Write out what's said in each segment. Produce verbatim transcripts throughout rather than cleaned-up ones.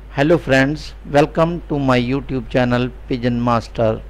Hello friends, welcome to my YouTube channel Pigeon Master.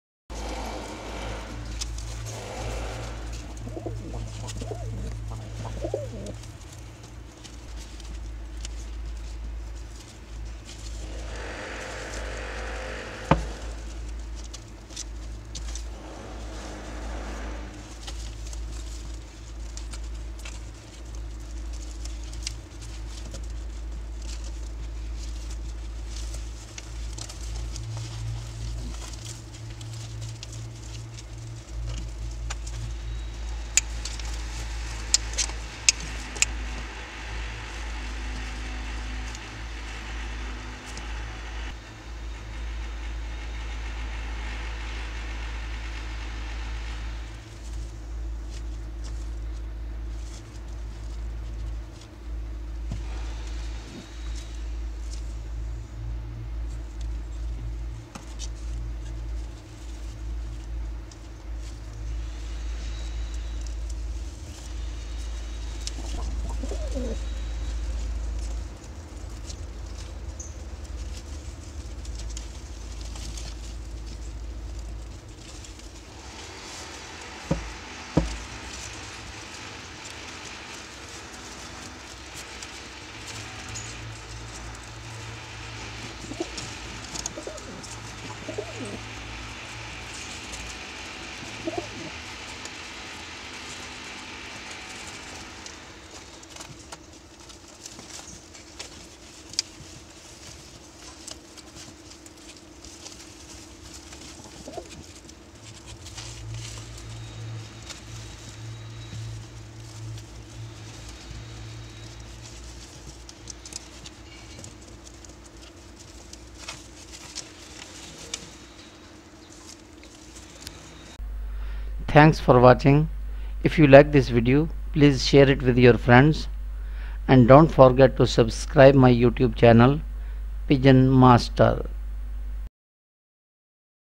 Thanks for watching. If you like this video, please share it with your friends and don't forget to subscribe my YouTube channel Pigeon Master.